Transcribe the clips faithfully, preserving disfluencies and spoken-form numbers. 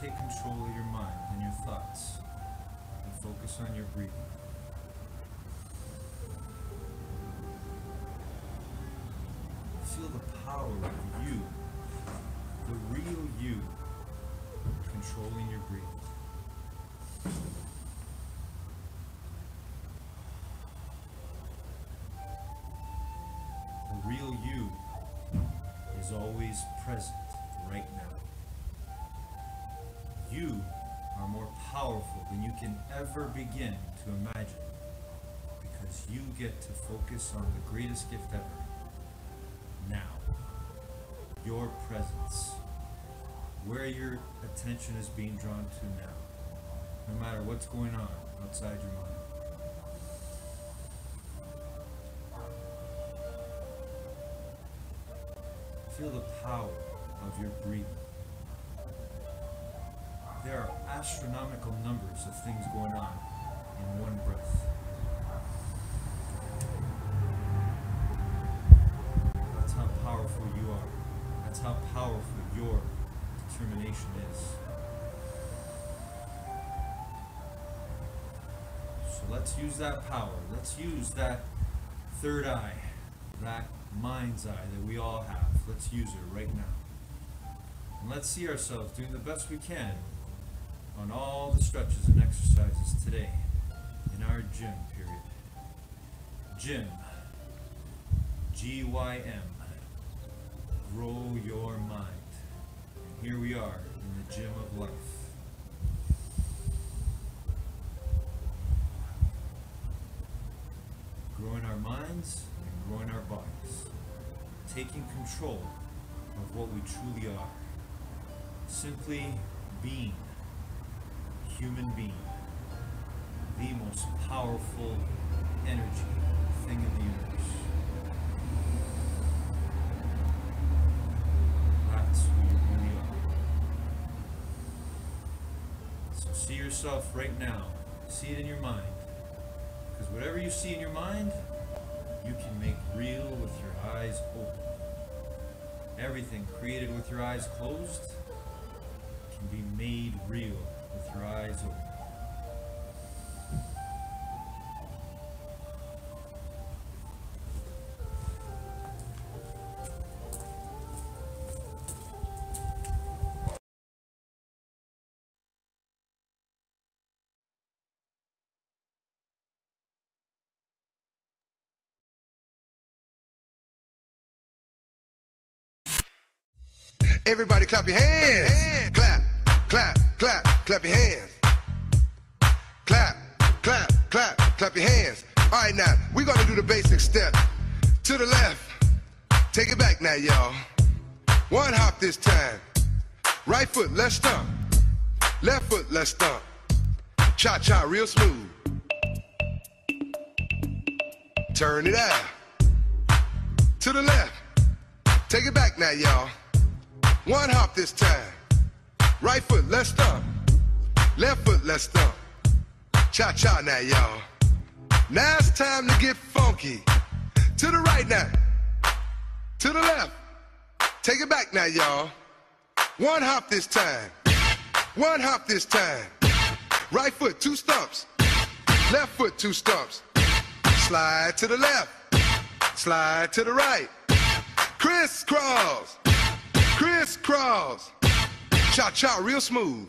take control of your mind and your thoughts and focus on your breathing. Feel the power of you, the real you, controlling your breathing. The real you is always present right now. You are more powerful than you can ever begin to imagine, because you get to focus on the greatest gift ever. Now, your presence, where your attention is being drawn to now, no matter what's going on outside your mind. Feel the power of your breathing. There are astronomical numbers of things going on in one breath. That's how powerful you are. That's how powerful your determination is. So let's use that power. Let's use that third eye, that mind's eye that we all have. Let's use it right now. And let's see ourselves doing the best we can on all the stretches and exercises today in our gym period. Gym. G Y M. Grow your mind. And here we are in the gym of life. Growing our minds and growing our bodies. Taking control of what we truly are. Simply being. Human being. The most powerful energy thing in the universe. That's who you really are. So see yourself right now. See it in your mind. Because whatever you see in your mind, you can make real with your eyes open. Everything created with your eyes closed can be made real with your eyes open. Everybody clap your hands. hands. Clap, clap, clap, clap your hands. Clap, clap, clap, clap your hands. All right, now, we're going to do the basic step. To the left. Take it back now, y'all. One hop this time. Right foot, let's stomp. Left foot, let's stomp. Cha-cha, real smooth. Turn it out. To the left. Take it back now, y'all. One hop this time. Right foot, let's stomp. Left foot, let's stomp. Cha-cha now, y'all. Now it's time to get funky. To the right now. To the left. Take it back now, y'all. One hop this time. One hop this time. Right foot, two stumps. Left foot, two stumps. Slide to the left. Slide to the right. Crisscross. Crisscross. Cha-cha, real smooth.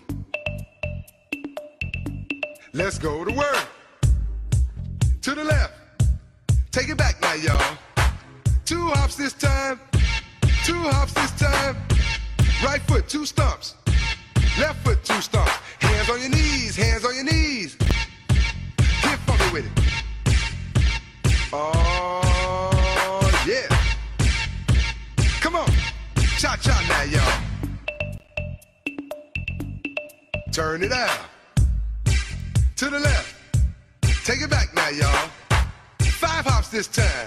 Let's go to work. To the left. Take it back now, y'all. Two hops this time. Two hops this time. Right foot, two stumps. Left foot, two stumps. Hands on your knees, hands on your knees. Get funky with it. Oh, yeah. Come on. Cha-cha now, y'all. Turn it out. To the left. Take it back now, y'all. Five hops this time.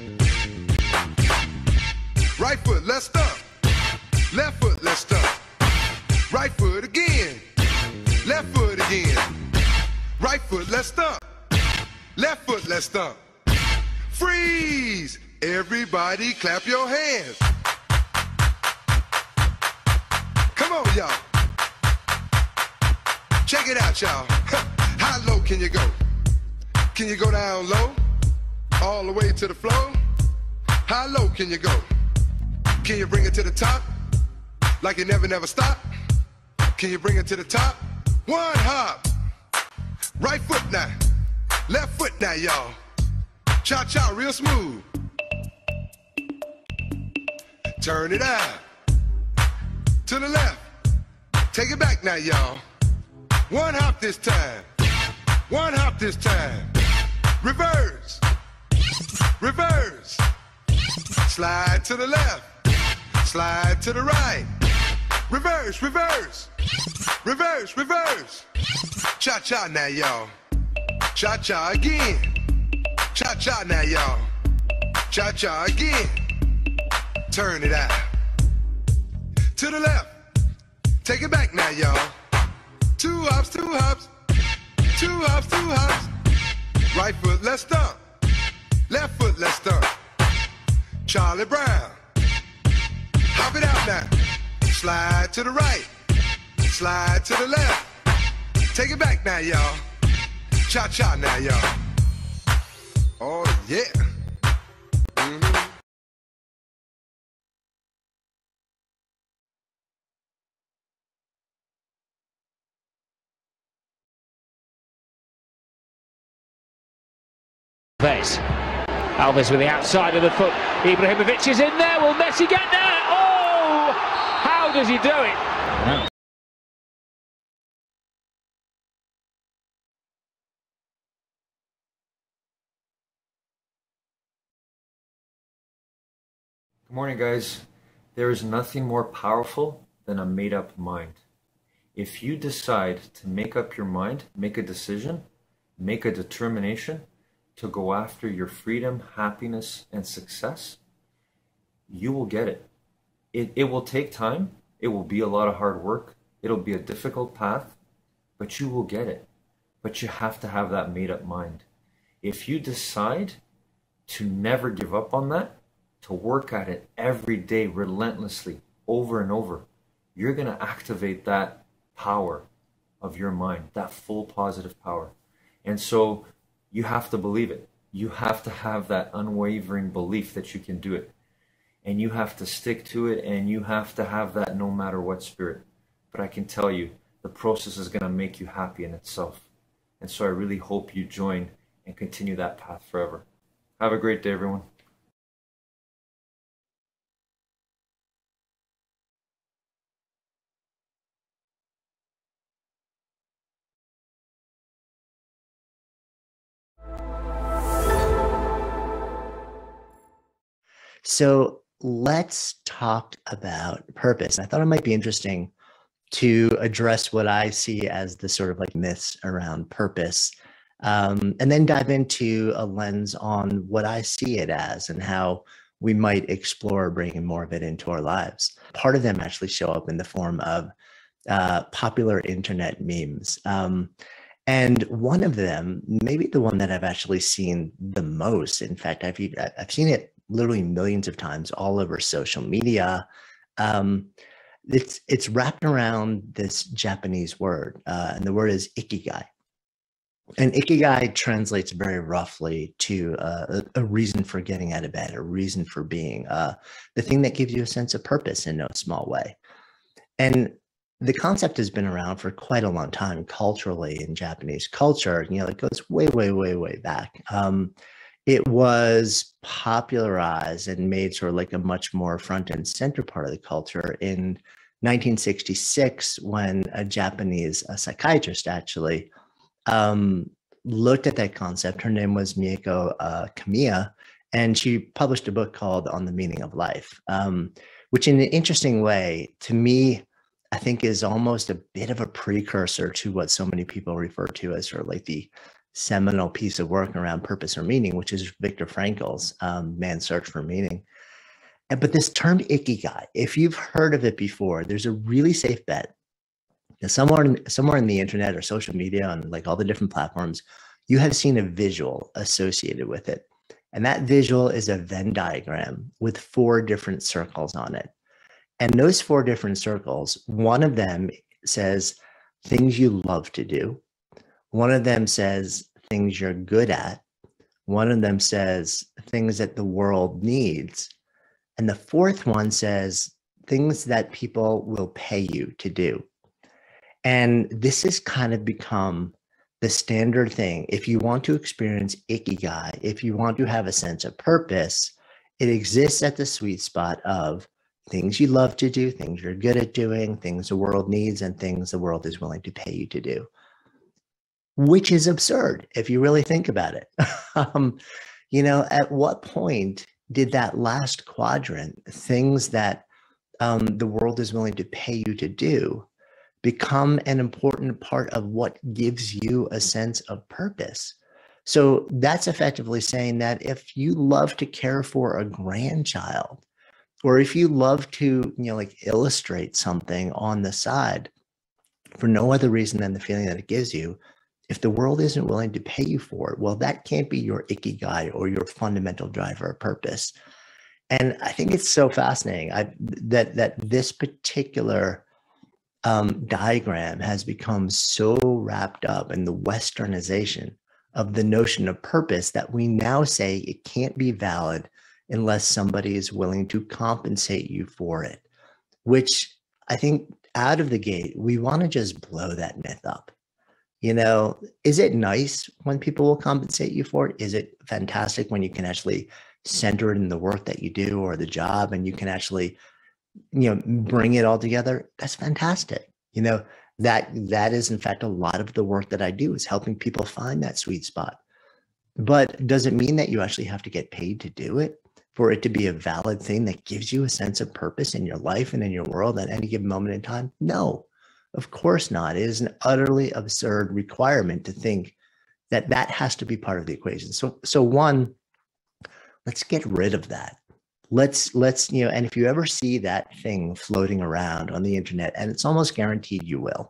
Right foot, let's stomp. Left foot, let's stomp. Right foot again. Left foot again. Right foot, let's stomp. Left foot, let's stomp. Freeze! Everybody clap your hands. Come on, y'all. Check it out, y'all. How low can you go? Can you go down low? All the way to the floor? How low can you go? Can you bring it to the top? Like you never, never stop? Can you bring it to the top? One hop. Right foot now. Left foot now, y'all. Cha-cha, real smooth. Turn it out. To the left. Take it back now, y'all. One hop this time. One hop this time. Reverse. Reverse. Slide to the left. Slide to the right. Reverse, reverse. Reverse, reverse. Cha-cha now, y'all. Cha-cha again. Cha-cha now, y'all. Cha-cha again. Turn it out. To the left. Take it back now, y'all. Two hops, two hops. Two hops, two hops. Right foot, let's stomp. Left foot, let's stomp. Charlie Brown. Hop it out now. Slide to the right. Slide to the left. Take it back now, y'all. Cha-cha now, y'all. Oh, yeah. Mm-hmm. Alves. Alves with the outside of the foot. Ibrahimovic is in there. Will Messi get there? Oh! How does he do it? No. Good morning, guys. There is nothing more powerful than a made-up mind. If you decide to make up your mind, make a decision, make a determination to go after your freedom, happiness, and success, you will get it. It, it will take time. It will be a lot of hard work. It'll be a difficult path, but you will get it. But you have to have that made-up mind. If you decide to never give up on that, to work at it every day relentlessly, over and over, you're going to activate that power of your mind, that full positive power. And so you have to believe it. You have to have that unwavering belief that you can do it. And you have to stick to it, and you have to have that no matter what spirit. But I can tell you, the process is going to make you happy in itself. And so I really hope you join and continue that path forever. Have a great day, everyone. So let's talk about purpose. I thought it might be interesting to address what I see as the sort of like myths around purpose, um, and then dive into a lens on what I see it as and how we might explore bringing more of it into our lives. Part of them actually show up in the form of uh, popular internet memes. Um, and one of them, maybe the one that I've actually seen the most, in fact, I've, I've seen it literally millions of times all over social media. Um, it's it's wrapped around this Japanese word, uh, and the word is ikigai. And ikigai translates very roughly to uh, a, a reason for getting out of bed, a reason for being, uh, the thing that gives you a sense of purpose in no small way. And the concept has been around for quite a long time culturally in Japanese culture. You know, it goes way, way, way, way back. Um, It was popularized and made sort of like a much more front and center part of the culture in nineteen sixty-six, when a Japanese a psychiatrist actually um, looked at that concept. Her name was Mieko uh, Kamiya, and she published a book called On the Meaning of Life, um, which in an interesting way, to me, I think is almost a bit of a precursor to what so many people refer to as sort of like the seminal piece of work around purpose or meaning, which is Viktor Frankl's um, Man's Search for Meaning. And, but this term ikigai, if you've heard of it before, there's a really safe bet that somewhere in, somewhere in the internet or social media on like all the different platforms, you have seen a visual associated with it. And that visual is a Venn diagram with four different circles on it. And those four different circles, one of them says, things you love to do. One of them says things you're good at. One of them says things that the world needs. And the fourth one says things that people will pay you to do. And this has kind of become the standard thing. If you want to experience ikigai, if you want to have a sense of purpose, it exists at the sweet spot of things you love to do, things you're good at doing, things the world needs, and things the world is willing to pay you to do, which is absurd if you really think about it. um, you know, at what point did that last quadrant, things that um, the world is willing to pay you to do, become an important part of what gives you a sense of purpose? So that's effectively saying that if you love to care for a grandchild, or if you love to, you know, like illustrate something on the side for no other reason than the feeling that it gives you, if the world isn't willing to pay you for it, well, that can't be your ikigai or your fundamental driver of purpose. And I think it's so fascinating I, that that this particular um, diagram has become so wrapped up in the westernization of the notion of purpose that we now say it can't be valid unless somebody is willing to compensate you for it, which I think out of the gate, we want to just blow that myth up. You know, is it nice when people will compensate you for it? Is it fantastic when you can actually center it in the work that you do or the job and you can actually, you know, bring it all together? That's fantastic. You know, that that is in fact a lot of the work that I do, is helping people find that sweet spot. But does it mean that you actually have to get paid to do it for it to be a valid thing that gives you a sense of purpose in your life and in your world at any given moment in time? No, of course not. It is an utterly absurd requirement to think that that has to be part of the equation. So, so one, let's get rid of that. Let's, let's, you know, and if you ever see that thing floating around on the internet, and it's almost guaranteed you will,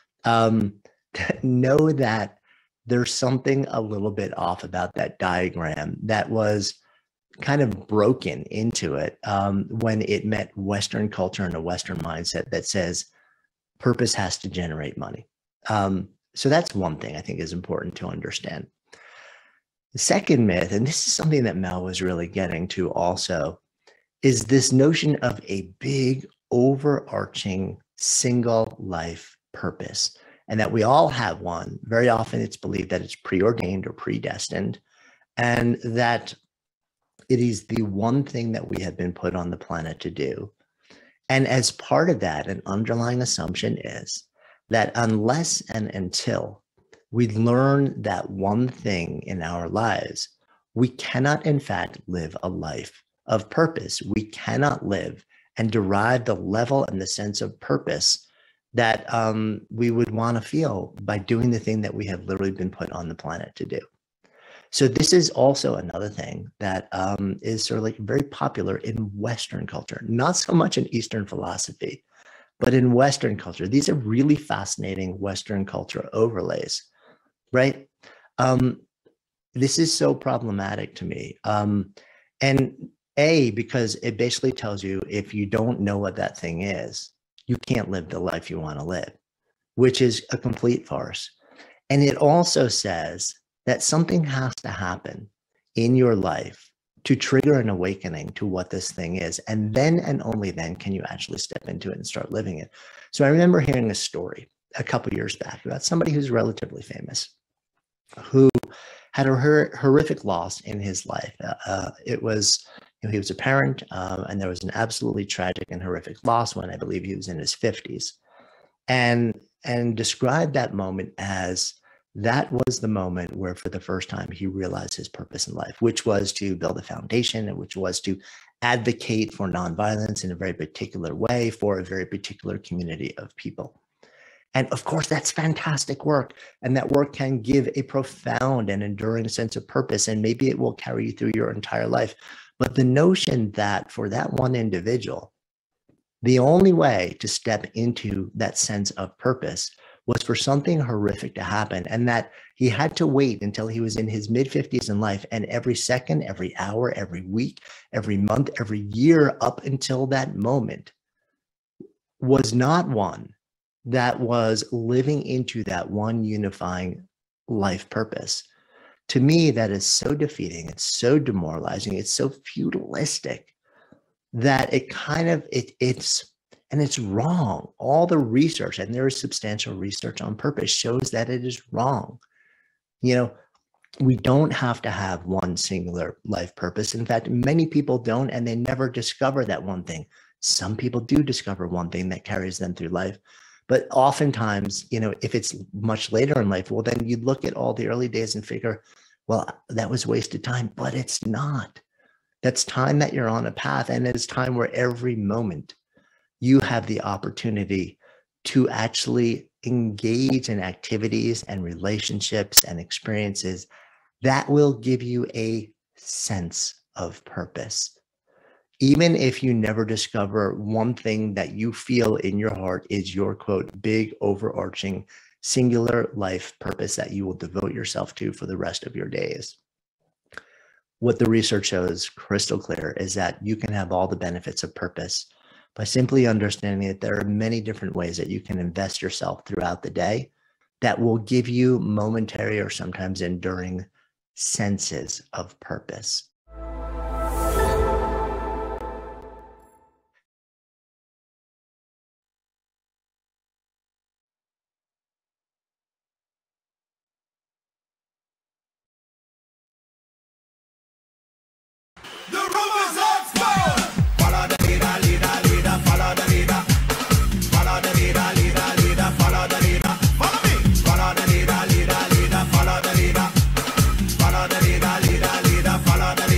um, know that there's something a little bit off about that diagram that was kind of broken into it um, when it met Western culture and a Western mindset that says purpose has to generate money. Um, so that's one thing I think is important to understand. The second myth, and this is something that Mel was really getting to also, is this notion of a big overarching single life purpose, and that we all have one. Very often it's believed that it's preordained or predestined, and that it is the one thing that we have been put on the planet to do. And as part of that, an underlying assumption is that unless and until we learn that one thing in our lives, we cannot in fact live a life of purpose. We cannot live and derive the level and the sense of purpose that um, we would want to feel by doing the thing that we have literally been put on the planet to do. So this is also another thing that um, is sort of like very popular in Western culture, not so much in Eastern philosophy, but in Western culture. These are really fascinating Western culture overlays, right? Um, this is so problematic to me. Um, and A, because it basically tells you if you don't know what that thing is, you can't live the life you want to live, which is a complete farce. And it also says that something has to happen in your life to trigger an awakening to what this thing is. And then and only then can you actually step into it and start living it. So I remember hearing a story a couple years back about somebody who's relatively famous, who had a hor- horrific loss in his life. Uh, it was, you know, he was a parent, um, and there was an absolutely tragic and horrific loss when I believe he was in his fifties. And, and described that moment as that was the moment where for the first time he realized his purpose in life, which was to build a foundation and which was to advocate for nonviolence in a very particular way for a very particular community of people. And of course, that's fantastic work. And that work can give a profound and enduring sense of purpose. And maybe it will carry you through your entire life. But the notion that for that one individual, the only way to step into that sense of purpose was for something horrific to happen, and that he had to wait until he was in his mid fifties in life, and every second, every hour, every week, every month, every year up until that moment was not one that was living into that one unifying life purpose. To me, that is so defeating. It's so demoralizing. It's so feudalistic that it kind of, it, it's, and it's wrong. All the research, and there is substantial research on purpose, shows that it is wrong. You know, we don't have to have one singular life purpose. In fact, many people don't, and they never discover that one thing. Some people do discover one thing that carries them through life. But oftentimes, you know, if it's much later in life, well, then you look at all the early days and figure, well, that was wasted time, but it's not. That's time that you're on a path, and it's time where every moment you have the opportunity to actually engage in activities and relationships and experiences that will give you a sense of purpose. Even if you never discover one thing that you feel in your heart is your, quote, big overarching singular life purpose that you will devote yourself to for the rest of your days. What the research shows crystal clear is that you can have all the benefits of purpose by simply understanding that there are many different ways that you can invest yourself throughout the day that will give you momentary or sometimes enduring senses of purpose. The room is on fire. Follow the leader, leader, leader. Follow the leader. Follow the leader, leader, leader. Follow the leader. Follow me. Follow the leader, leader, leader. Follow the leader. Follow the leader, leader, leader. Follow the leader.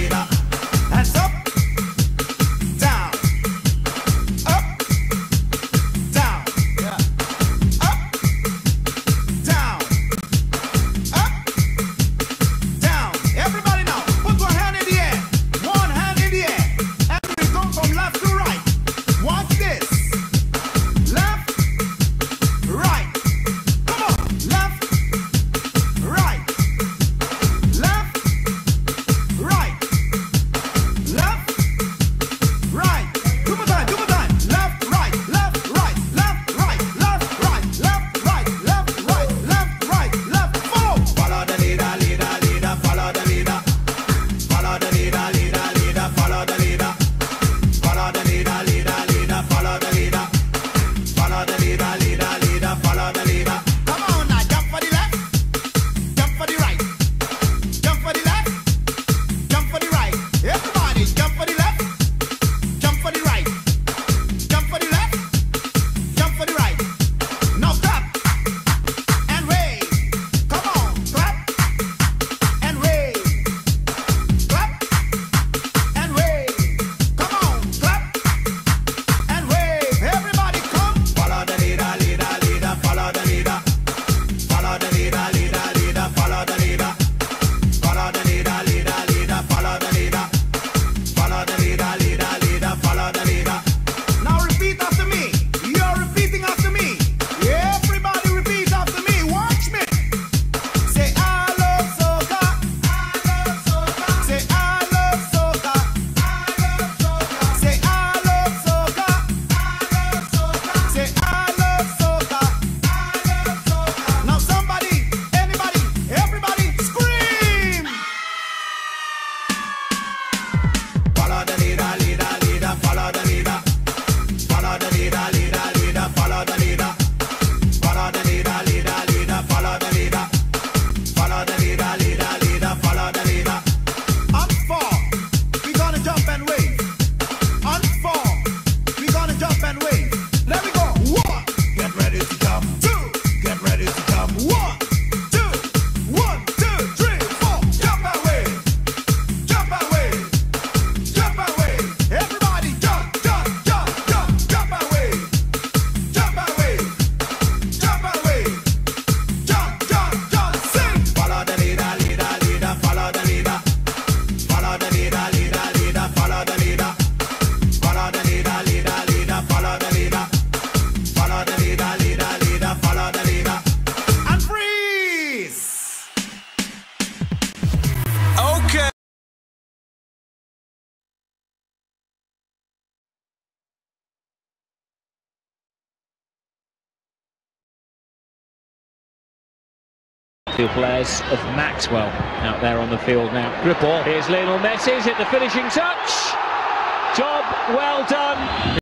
Two players of Maxwell out there on the field now. Good ball. Here's Lionel Messi, hit the finishing touch. Job well done.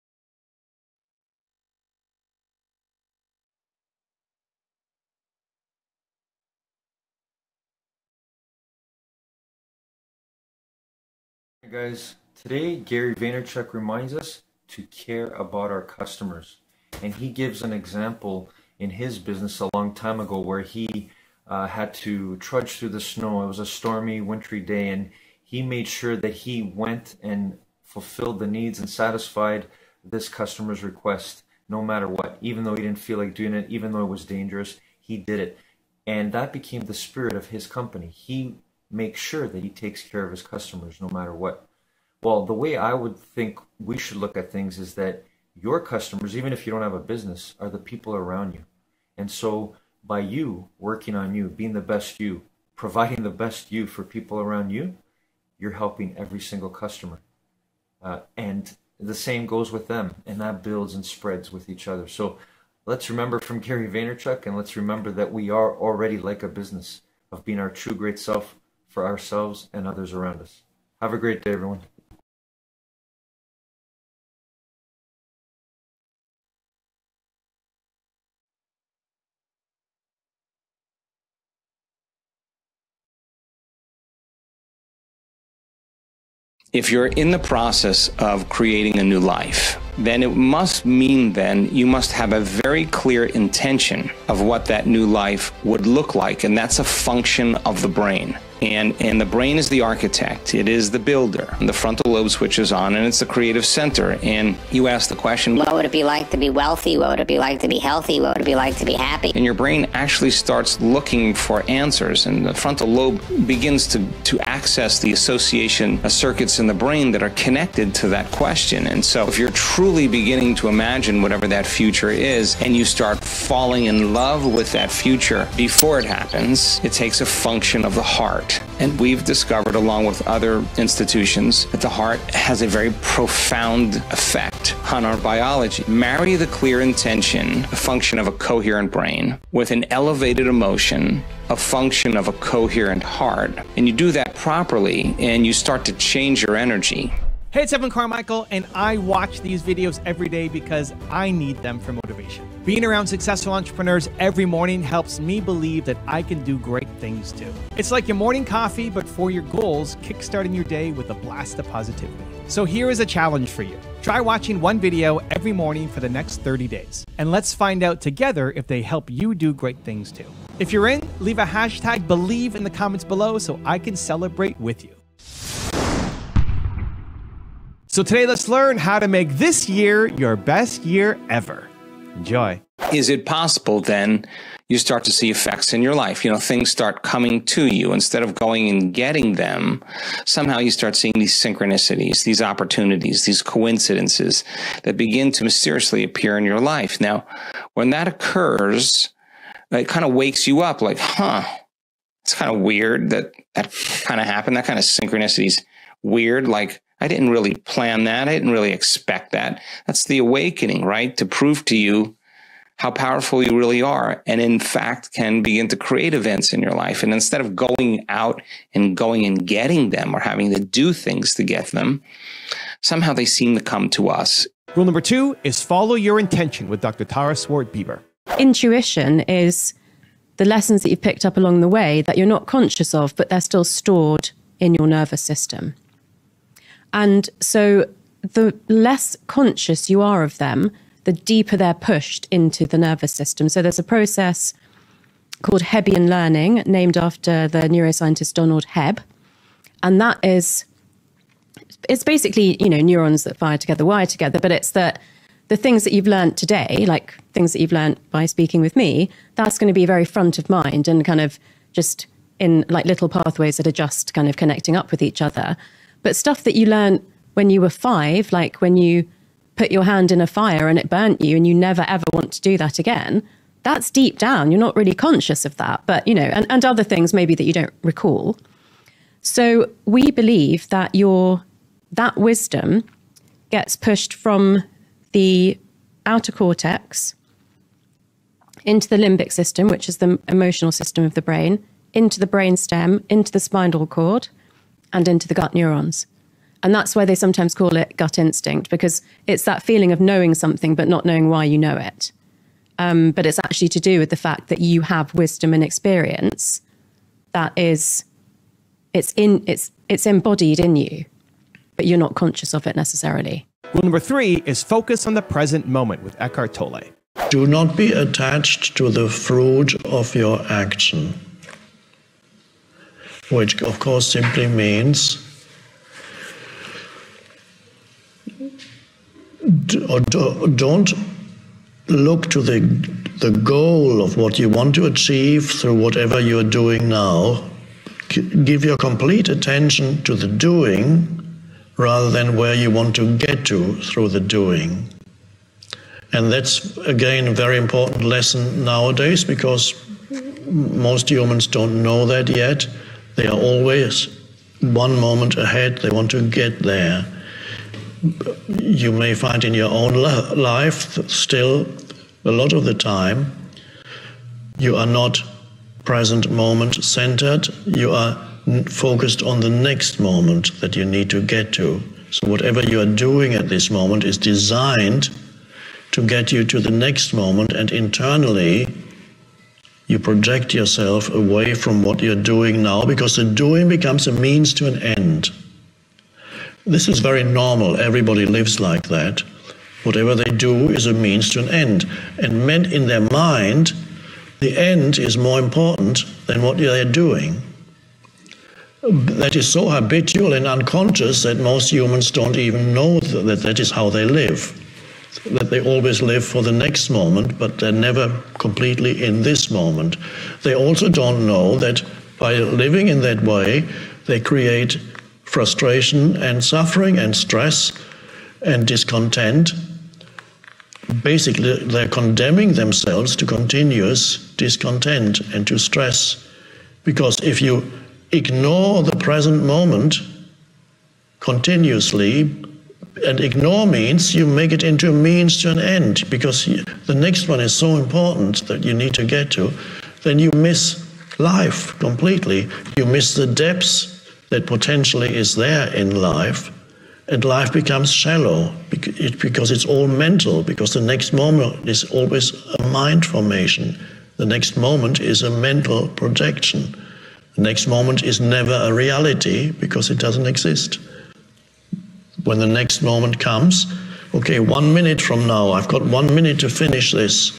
Hey guys, today Gary Vaynerchuk reminds us to care about our customers. And he gives an example in his business a long time ago where he uh, had to trudge through the snow. It was a stormy, wintry day, and he made sure that he went and fulfilled the needs and satisfied this customer's request no matter what. Even though he didn't feel like doing it, even though it was dangerous, he did it. And that became the spirit of his company. He makes sure that he takes care of his customers no matter what. Well, the way I would think we should look at things is that your customers, even if you don't have a business, are the people around you. And so by you working on you, being the best you, providing the best you for people around you, you're helping every single customer. Uh, and the same goes with them, and that builds and spreads with each other. So let's remember from Gary Vaynerchuk, and let's remember that we are already like a business of being our true great self for ourselves and others around us. Have a great day, everyone. If you're in the process of creating a new life, then it must mean then you must have a very clear intention of what that new life would look like. And that's a function of the brain. And, and the brain is the architect. It is the builder. And the frontal lobe switches on, and it's the creative center. And you ask the question, what would it be like to be wealthy? What would it be like to be healthy? What would it be like to be happy? And your brain actually starts looking for answers. And the frontal lobe begins to, to access the association of circuits in the brain that are connected to that question. And so if you're truly beginning to imagine whatever that future is, and you start falling in love with that future before it happens, it takes a function of the heart. And we've discovered, along with other institutions, that the heart has a very profound effect on our biology. Marry the clear intention, a function of a coherent brain, with an elevated emotion, a function of a coherent heart. And you do that properly, and you start to change your energy. Hey, it's Evan Carmichael, and I watch these videos every day because I need them for motivation. Being around successful entrepreneurs every morning helps me believe that I can do great things too. It's like your morning coffee, but for your goals, kickstarting your day with a blast of positivity. So here is a challenge for you. Try watching one video every morning for the next thirty days. And let's find out together if they help you do great things too. If you're in, leave a hashtag believe in the comments below so I can celebrate with you. So today, let's learn how to make this year your best year ever. Enjoy. Is it possible then you start to see effects in your life? You know, things start coming to you. Instead of going and getting them, somehow you start seeing these synchronicities, these opportunities, these coincidences that begin to mysteriously appear in your life. Now, when that occurs, it kind of wakes you up like, huh, it's kind of weird that that kind of happened. That kind of synchronicity is weird. Like, I didn't really plan that. I didn't really expect that. That's the awakening, right? To prove to you how powerful you really are, and in fact can begin to create events in your life. And instead of going out and going and getting them or having to do things to get them, somehow they seem to come to us. Rule number two is follow your intention with Doctor Tara Swart-Bieber. Intuition is the lessons that you've picked up along the way that you're not conscious of, but they're still stored in your nervous system. And so the less conscious you are of them, the deeper they're pushed into the nervous system. So there's a process called Hebbian learning, named after the neuroscientist Donald Hebb. And that is, it's basically, you know, neurons that fire together, wire together, but it's that the things that you've learned today, like things that you've learned by speaking with me, that's going to be very front of mind and kind of just in like little pathways that are just kind of connecting up with each other. But stuff that you learned when you were five, like when you put your hand in a fire and it burnt you and you never ever want to do that again, that's deep down. You're not really conscious of that, but you know, and, and other things maybe that you don't recall. So we believe that your, that wisdom gets pushed from the outer cortex into the limbic system, which is the emotional system of the brain, into the brainstem, into the spinal cord, and into the gut neurons. And that's why they sometimes call it gut instinct, because it's that feeling of knowing something but not knowing why you know it. Um, but it's actually to do with the fact that you have wisdom and experience that is, it's in, it's, it's embodied in you, but you're not conscious of it necessarily. Rule number three is focus on the present moment with Eckhart Tolle. Do not be attached to the fruit of your action, which of course simply means don't look to the, the goal of what you want to achieve through whatever you're doing now. Give your complete attention to the doing rather than where you want to get to through the doing. And that's, again, a very important lesson nowadays, because most humans don't know that yet. They are always one moment ahead. They want to get there. You may find in your own life still, a lot of the time, you are not present moment centered. You are focused on the next moment that you need to get to. So whatever you are doing at this moment is designed to get you to the next moment, and internally you project yourself away from what you're doing now, because the doing becomes a means to an end. This is very normal. Everybody lives like that. Whatever they do is a means to an end. And meant in their mind, the end is more important than what they're doing. That is so habitual and unconscious that most humans don't even know that that is how they live. That they always live for the next moment, but they're never completely in this moment. They also don't know that by living in that way, they create frustration and suffering and stress and discontent. Basically, they're condemning themselves to continuous discontent and to stress. Because if you ignore the present moment continuously, and ignore means you make it into a means to an end, because the next one is so important that you need to get to, then you miss life completely. You miss the depths that potentially is there in life, and life becomes shallow because it's all mental, because the next moment is always a mind formation. The next moment is a mental projection. The next moment is never a reality because it doesn't exist. When the next moment comes, okay, one minute from now, I've got one minute to finish this.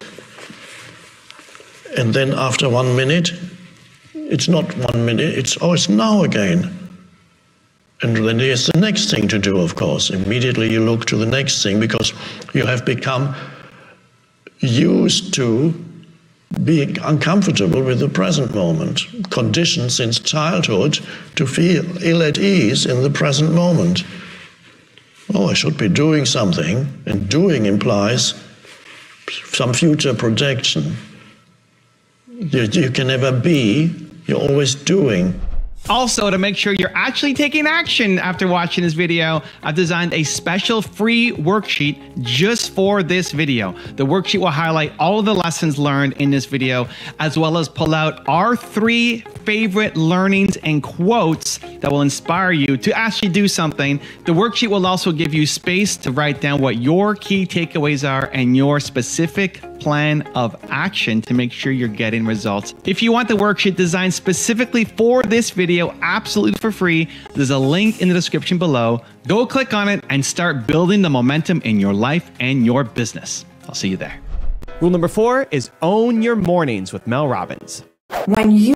And then after one minute, it's not one minute, it's, oh, it's now again. And then there's the next thing to do, of course. Immediately you look to the next thing, because you have become used to being uncomfortable with the present moment, conditioned since childhood to feel ill at ease in the present moment. Oh, I should be doing something, and doing implies some future projection. You, you can never be, you're always doing. Also, to make sure you're actually taking action after watching this video, I've designed a special free worksheet just for this video. The worksheet will highlight all of the lessons learned in this video, as well as pull out our three favorite learnings and quotes that will inspire you to actually do something. The worksheet will also give you space to write down what your key takeaways are and your specific plan of action to make sure you're getting results. If you want the worksheet designed specifically for this video, absolutely for free, there's a link in the description below. Go click on it and start building the momentum in your life and your business. I'll see you there. Rule number four is own your mornings with Mel Robbins. When you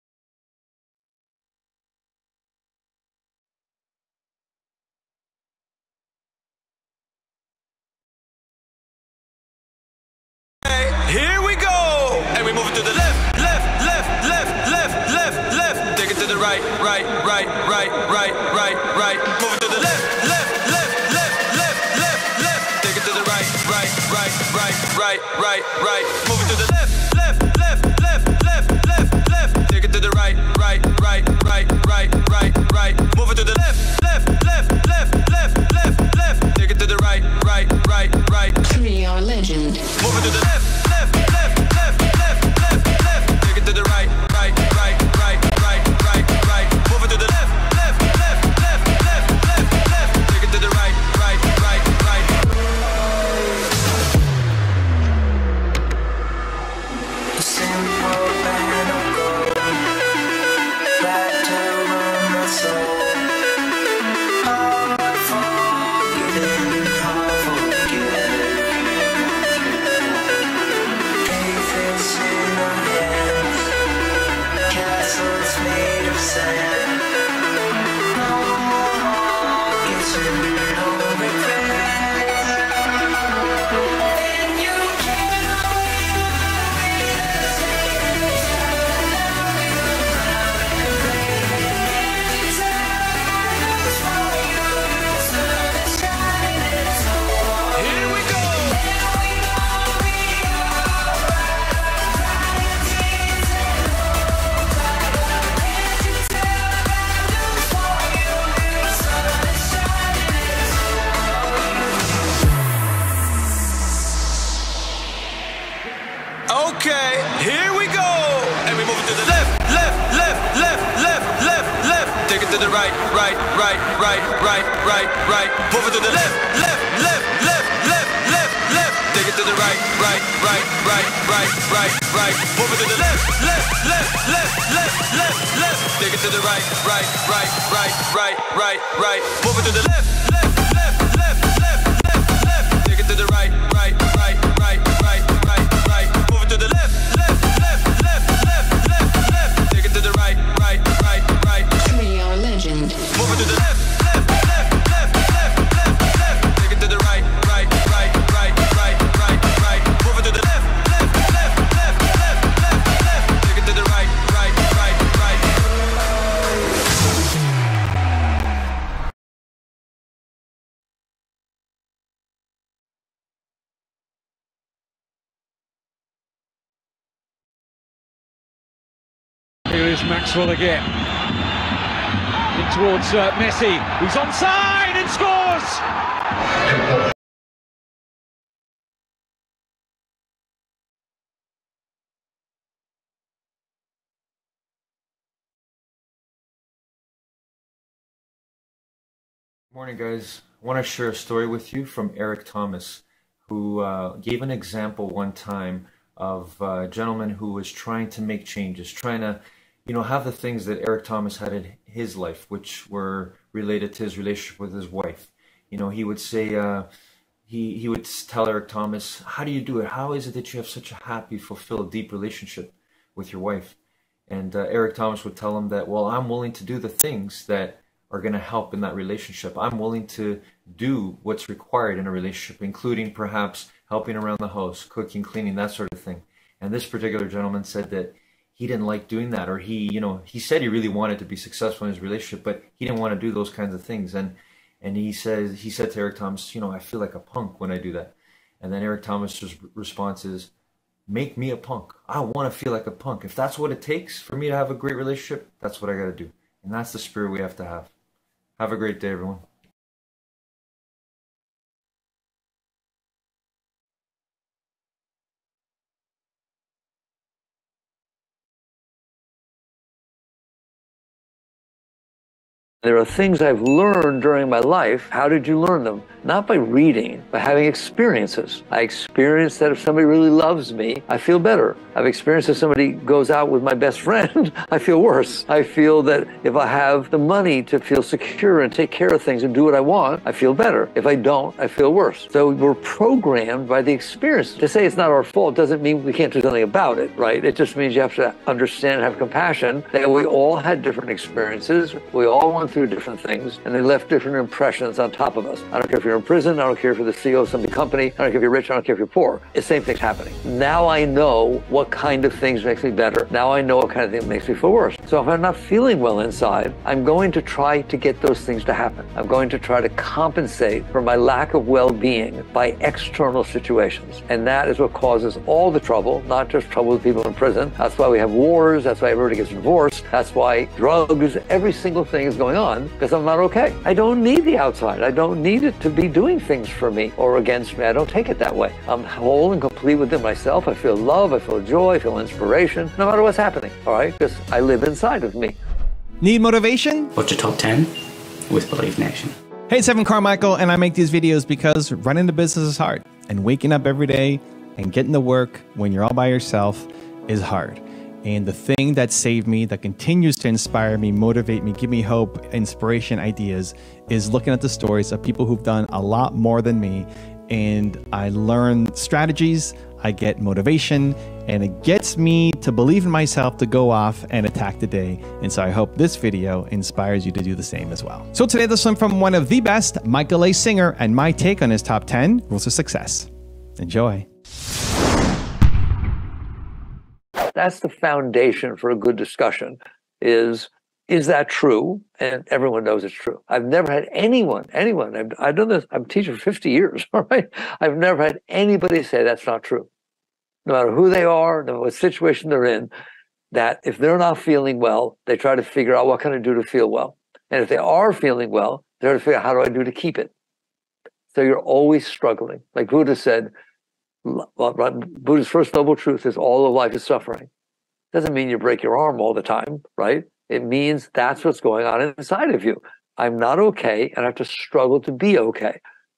Here we go, and we move it to the left, left, left, left, left, left, left. Take it to the right, right, right, right, right, right, right. Move it to the left, left, left, left, left, left, left. Take it to the right, right, right, right, right, right, right. Move it to the left, left, left, left, left, left, left. Take it to the right, right, right, right, right, right, right. Move it to the left, left, left, left, left, left, left. Take it to the right, right, right, right. Three-hour legend. Move it to the left. Left, left, Okay, here we go. And we move it to the left, left, left, left, left, left, left. Take it to the right, right, right, right, right, right, right. Move it to the left, left, left, left, left, left, left. Take it to the right, right, right, right, right, right, right. Move it to the left, left, left, left, left, left, left. Take it to the right, right, right, right, right, right, right. Move it to the left, left, left, left, left, left, left. Take it to the right, right, right, right, right, right, right. Move it to the left, left, left, left, left, left, left. Take it to the right, right, right, right. Three-hour legend. Move it to the left, left, left, left, left, left, left. Take it to the right, right, right, right, right, right, right. Move it to the left, left, left, left, left, left, left. Take it to the right, right, right, right. Here is Maxwell again. In towards uh, Messi, who's onside and scores! Morning, guys. I want to share a story with you from Eric Thomas, who uh, gave an example one time of a gentleman who was trying to make changes, trying to, you know, have the things that Eric Thomas had in his life, which were related to his relationship with his wife. You know, he would say, uh, he, he would tell Eric Thomas, how do you do it? How is it that you have such a happy, fulfilled, deep relationship with your wife? And uh, Eric Thomas would tell him that, well, I'm willing to do the things that are going to help in that relationship. I'm willing to do what's required in a relationship, including perhaps helping around the house, cooking, cleaning, that sort of thing. And this particular gentleman said that he didn't like doing that, or he, you know, he said he really wanted to be successful in his relationship, but he didn't want to do those kinds of things. And and he says, he said to Eric Thomas, you know, I feel like a punk when I do that. And then Eric Thomas's response is, make me a punk. I want to feel like a punk. If that's what it takes for me to have a great relationship, that's what I got to do. And that's the spirit we have to have. Have a great day, everyone. There are things I've learned during my life. How did you learn them? Not by reading, but having experiences. I experienced that if somebody really loves me, I feel better. I've experienced if somebody goes out with my best friend, I feel worse. I feel that if I have the money to feel secure and take care of things and do what I want, I feel better. If I don't, I feel worse. So we're programmed by the experience. To say it's not our fault doesn't mean we can't do something about it, right? It just means you have to understand and have compassion that we all had different experiences. We all went through different things, and they left different impressions on top of us. I don't care if you're in prison, I don't care if you're the C E O of some big company, I don't care if you're rich, I don't care if you're poor. The same thing's happening. Now I know what kind of things makes me better. Now I know what kind of thing makes me feel worse. So if I'm not feeling well inside, I'm going to try to get those things to happen. I'm going to try to compensate for my lack of well-being by external situations. And that is what causes all the trouble, not just trouble with people in prison. That's why we have wars, that's why everybody gets divorced, that's why drugs, every single thing is going on, because I'm not okay. I don't need the outside. I don't need it to be doing things for me or against me. I don't take it that way. I'm whole and complete within myself. I feel love, I feel joy, I feel inspiration, no matter what's happening, all right? Because I live inside of me. Need motivation? What's your top ten with Believe Nation? Hey, it's Evan Carmichael, and I make these videos because running the business is hard, and waking up every day and getting to work when you're all by yourself is hard. And the thing that saved me, that continues to inspire me, motivate me, give me hope, inspiration, ideas, is looking at the stories of people who've done a lot more than me. And I learn strategies, I get motivation, and it gets me to believe in myself to go off and attack the day. And so I hope this video inspires you to do the same as well. So today, this one from one of the best, Michael A. Singer, and my take on his top ten rules of success. Enjoy. That's the foundation for a good discussion is, is that true? And everyone knows it's true. I've never had anyone, anyone, I've, I've done this, I'm teaching for fifty years, all right? I've never had anybody say that's not true. No matter who they are, no matter what situation they're in, that if they're not feeling well, they try to figure out what can I do to feel well. And if they are feeling well, they try to figure out how do I do to keep it. So you're always struggling. Like Buddha said, Buddha's first noble truth is all of life is suffering. Doesn't mean you break your arm all the time, right? It means that's what's going on inside of you. I'm not okay and I have to struggle to be okay.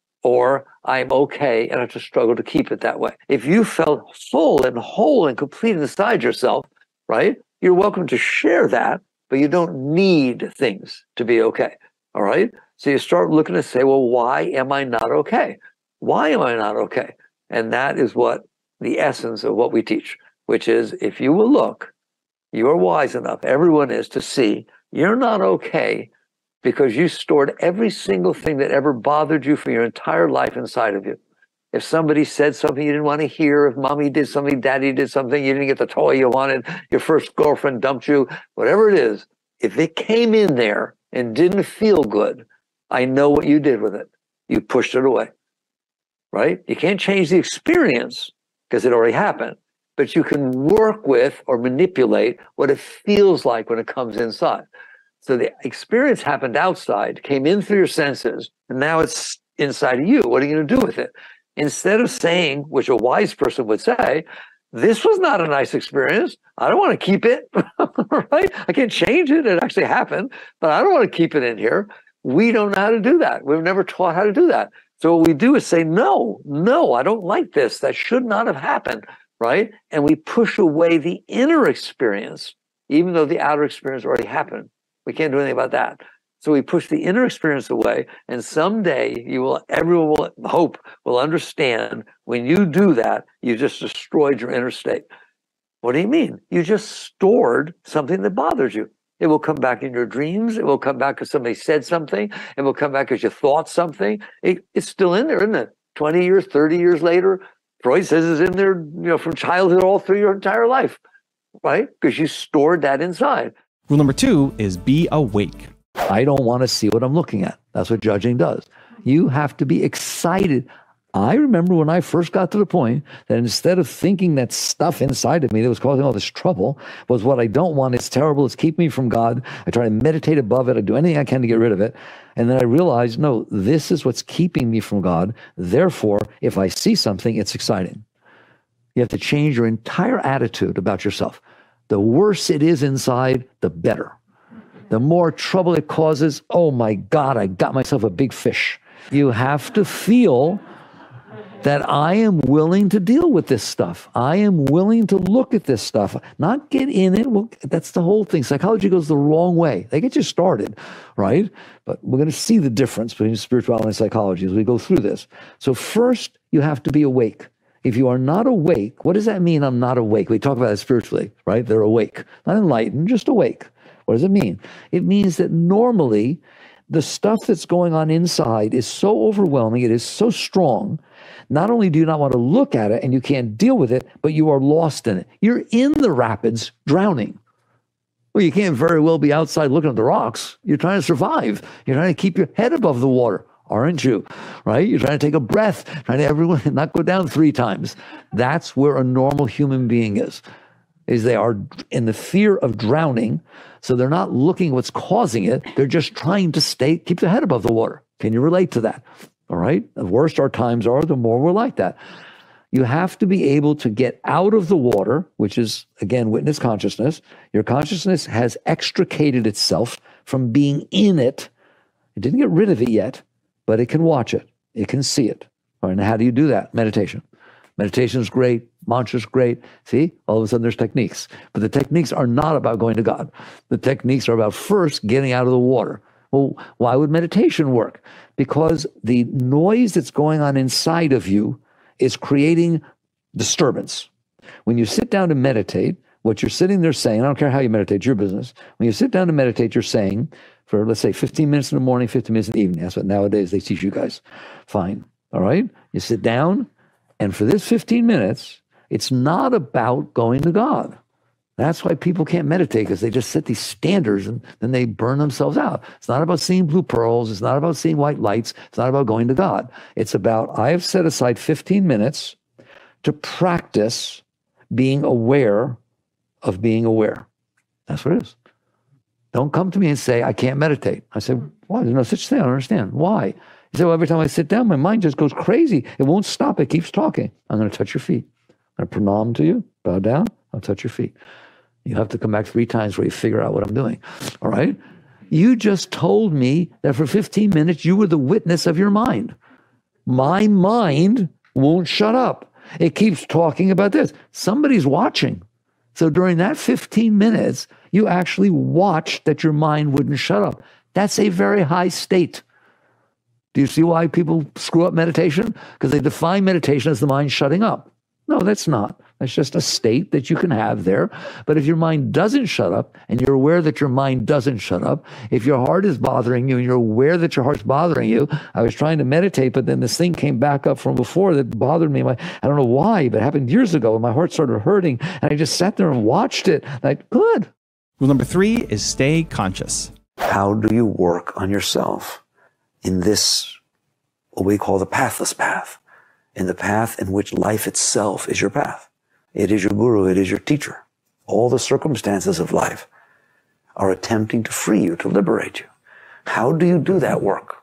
Or I'm okay and I have to struggle to keep it that way. If you felt full and whole and complete inside yourself, right? You're welcome to share that, but you don't need things to be okay, all right? So you start looking to say, well, why am I not okay? Why am I not okay? And that is what the essence of what we teach, which is if you will look, you are wise enough, everyone is, to see you're not okay because you stored every single thing that ever bothered you for your entire life inside of you. If somebody said something you didn't want to hear, if mommy did something, daddy did something, you didn't get the toy you wanted, your first girlfriend dumped you, whatever it is, if it came in there and didn't feel good, I know what you did with it. You pushed it away. Right? You can't change the experience because it already happened, but you can work with or manipulate what it feels like when it comes inside. So the experience happened outside, came in through your senses, and now it's inside of you. What are you going to do with it? Instead of saying, which a wise person would say, this was not a nice experience. I don't want to keep it, right? I can't change it. It actually happened, but I don't want to keep it in here. We don't know how to do that. We've never taught how to do that. So what we do is say, no, no, I don't like this. That should not have happened, right? And we push away the inner experience, even though the outer experience already happened. We can't do anything about that. So we push the inner experience away, and someday you will, everyone will hope, will understand when you do that, you just destroyed your inner state. What do you mean? You just stored something that bothers you. It will come back in your dreams. It will come back because somebody said something. It will come back because you thought something. It, it's still in there, isn't it? twenty years, thirty years later, Freud says it's in there, you know, from childhood all through your entire life, right? Because you stored that inside. Rule number two is be awake. I don't want to see what I'm looking at. That's what judging does. You have to be excited. I remember when I first got to the point that instead of thinking that stuff inside of me that was causing all this trouble was what I don't want, it's terrible, it's keeping me from God. I try to meditate above it. I do anything I can to get rid of it. And then I realized, no, this is what's keeping me from God. Therefore, if I see something, it's exciting. You have to change your entire attitude about yourself. The worse it is inside, the better. The more trouble it causes, oh my God, I got myself a big fish. You have to feel that I am willing to deal with this stuff. I am willing to look at this stuff, not get in it. Well, that's the whole thing. Psychology goes the wrong way. They get you started, right? But we're going to see the difference between spirituality and psychology as we go through this. So first, you have to be awake. If you are not awake, what does that mean, I'm not awake? We talk about it spiritually, right? They're awake. Not enlightened, just awake. What does it mean? It means that normally the stuff that's going on inside is so overwhelming, it is so strong. Not only do you not want to look at it and you can't deal with it, but you are lost in it. You're in the rapids drowning. Well, you can't very well be outside looking at the rocks. You're trying to survive. You're trying to keep your head above the water, aren't you? Right? You're trying to take a breath, trying to everyone not go down three times. That's where a normal human being is, is they are in the fear of drowning. So they're not looking what's causing it. They're just trying to stay, keep their head above the water. Can you relate to that? All right. The worse our times are, the more we're like that. You have to be able to get out of the water, which is, again, witness consciousness. Your consciousness has extricated itself from being in it. It didn't get rid of it yet, but it can watch it. It can see it. All right. Now, how do you do that? Meditation. Meditation is great. Mantra is great. See, all of a sudden there's techniques. But the techniques are not about going to God. The techniques are about first getting out of the water. Well, why would meditation work? Because the noise that's going on inside of you is creating disturbance. When you sit down to meditate, what you're sitting there saying, I don't care how you meditate, it's your business. When you sit down to meditate, you're saying for, let's say, fifteen minutes in the morning, fifteen minutes in the evening. That's what nowadays they teach you guys. Fine. All right. You sit down, and for this fifteen minutes, it's not about going to God. That's why people can't meditate, because they just set these standards and then they burn themselves out. It's not about seeing blue pearls. It's not about seeing white lights. It's not about going to God. It's about, I have set aside fifteen minutes to practice being aware of being aware. That's what it is. Don't come to me and say, I can't meditate. I say, why? There's no such thing. I don't understand. Why? You say, well, every time I sit down, my mind just goes crazy. It won't stop. It keeps talking. I'm going to touch your feet. I'm going to pranam to you, bow down, I'll touch your feet. You have to come back three times where you figure out what I'm doing. All right? You just told me that for fifteen minutes, you were the witness of your mind. My mind won't shut up. It keeps talking about this. Somebody's watching. So during that fifteen minutes, you actually watched that your mind wouldn't shut up. That's a very high state. Do you see why people screw up meditation? Because they define meditation as the mind shutting up. No, that's not. That's just a state that you can have there. But if your mind doesn't shut up, and you're aware that your mind doesn't shut up, if your heart is bothering you and you're aware that your heart's bothering you, I was trying to meditate, but then this thing came back up from before that bothered me. I don't know why, but it happened years ago, and my heart started hurting, and I just sat there and watched it. Like, good. Rule number three is stay conscious. How do you work on yourself in this, what we call the pathless path, in the path in which life itself is your path? It is your guru, it is your teacher. All the circumstances of life are attempting to free you, to liberate you. How do you do that work?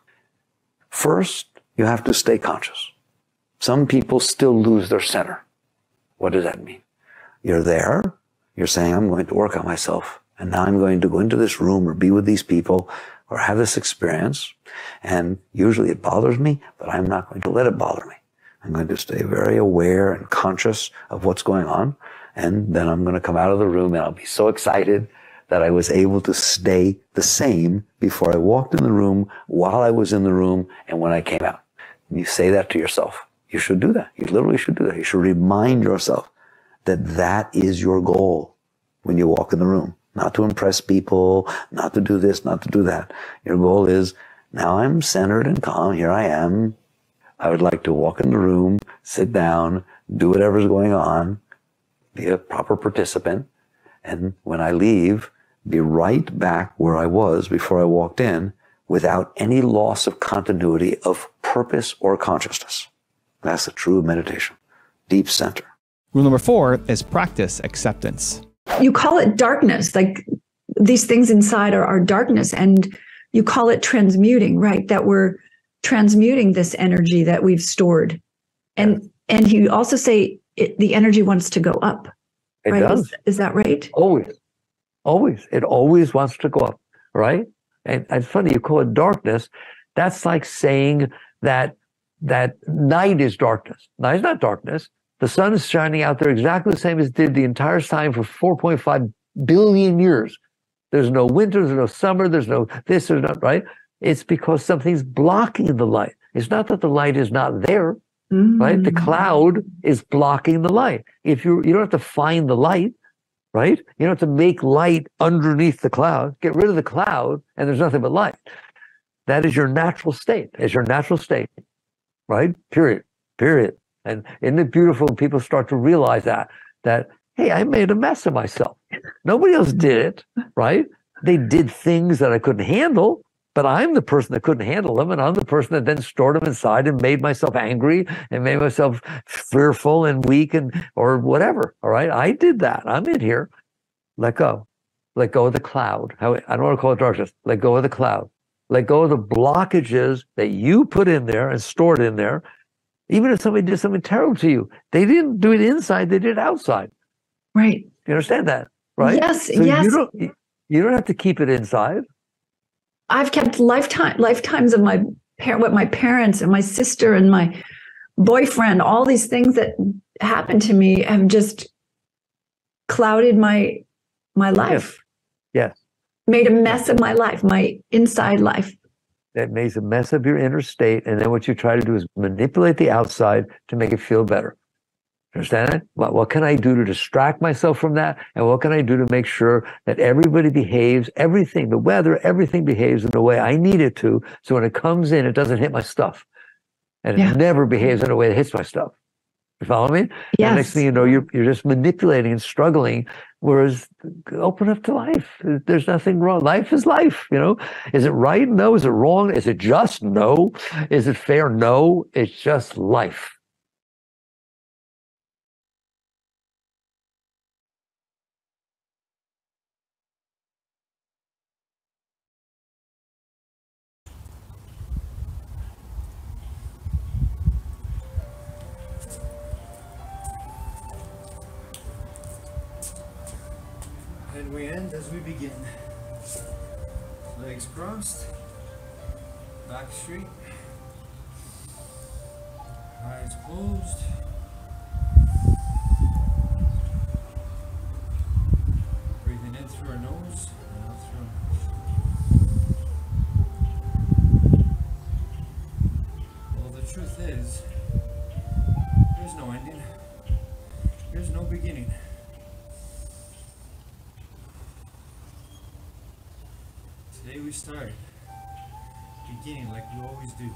First, you have to stay conscious. Some people still lose their center. What does that mean? You're there, you're saying, I'm going to work on myself, and now I'm going to go into this room or be with these people or have this experience, and usually it bothers me, but I'm not going to let it bother me. I'm going to stay very aware and conscious of what's going on. And then I'm going to come out of the room and I'll be so excited that I was able to stay the same before I walked in the room, while I was in the room, and when I came out. And you say that to yourself. You should do that. You literally should do that. You should remind yourself that that is your goal when you walk in the room. Not to impress people, not to do this, not to do that. Your goal is, now I'm centered and calm. Here I am. I would like to walk in the room, sit down, do whatever's going on, be a proper participant, and when I leave, be right back where I was before I walked in, without any loss of continuity of purpose or consciousness. That's the true meditation. Deep center. Rule number four is practice acceptance. You call it darkness, like these things inside are, are darkness, and you call it transmuting, right? That we're transmuting this energy that we've stored. And and you also say it, the energy wants to go up. It right? does. Is, is that right? Always. Always. It always wants to go up, right? And, and it's funny, you call it darkness. That's like saying that that night is darkness. Night is not darkness. The sun is shining out there exactly the same as it did the entire time for four point five billion years. There's no winter, there's no summer, there's no this, there's not, right? It's because something's blocking the light. It's not that the light is not there, mm-hmm. right? The cloud is blocking the light. If you you don't have to find the light, right? You don't have to make light underneath the cloud. Get rid of the cloud, and there's nothing but light. That is your natural state. It's your natural state, right? Period. Period. And isn't it beautiful when people start to realize that, that, hey, I made a mess of myself. Nobody else did it, right? They did things that I couldn't handle, but I'm the person that couldn't handle them, and I'm the person that then stored them inside and made myself angry and made myself fearful and weak and or whatever, all right? I did that. I'm in here. Let go. Let go of the cloud. How, I don't want to call it darkness. Let go of the cloud. Let go of the blockages that you put in there and stored in there. Even if somebody did something terrible to you, they didn't do it inside, they did it outside. Right. You understand that, right? Yes, so yes. You don't, you don't have to keep it inside. I've kept lifetime lifetimes of my par- what my parents and my sister and my boyfriend, all these things that happened to me have just clouded my my life. Yes. yes. Made a mess of my life, my inside life. That makes a mess of your inner state, and then what you try to do is manipulate the outside to make it feel better. Understand it? What, what can I do to distract myself from that? And what can I do to make sure that everybody behaves, everything, the weather, everything behaves in the way I need it to, so when it comes in, it doesn't hit my stuff. And it Yeah. never behaves in a way that hits my stuff. You follow me? Yes. And next thing you know, you're, you're just manipulating and struggling, whereas open up to life. There's nothing wrong. Life is life, you know? Is it right? No. Is it wrong? Is it just? No. Is it fair? No. It's just life. And we end as we begin. Legs crossed, back straight, eyes closed. Breathing in through our nose and out through our mouth. Well, the truth is, there's no ending. There's no beginning. Today we started, beginning like we always do,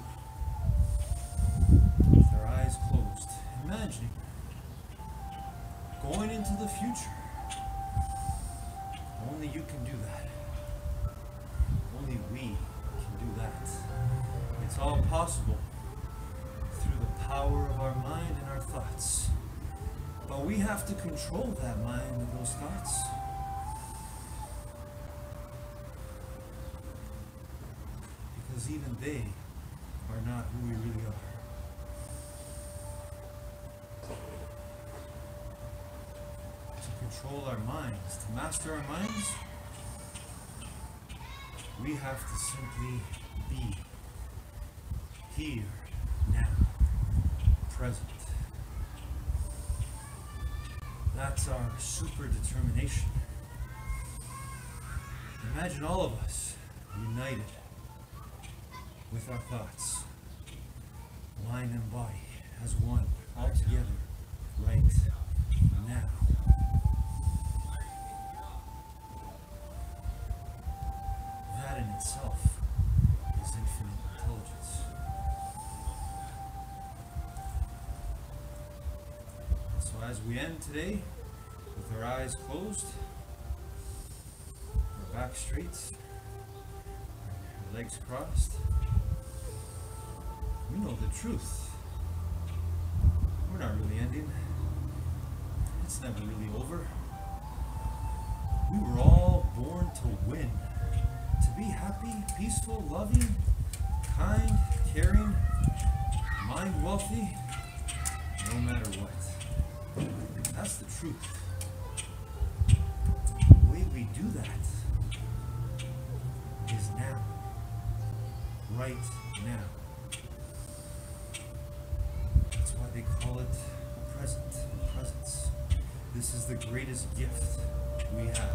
with our eyes closed, imagining going into the future. Only you can do that. Only we can do that. It's all possible through the power of our mind and our thoughts. But we have to control that mind and those thoughts. Because even they are not who we really are. To control our minds, to master our minds, we have to simply be here, now, present. That's our super determination. Imagine all of us united with our thoughts, mind and body as one, all together, right now. That in itself is infinite intelligence. So as we end today, with our eyes closed, our back straight, our legs crossed, we know the truth. We're not really ending. It's never really over. We were all born to win. To be happy, peaceful, loving, kind, caring, mind wealthy, no matter what. That's the truth. The way we do that is now. Right now. That's why they call it present, presence. This is the greatest gift we have.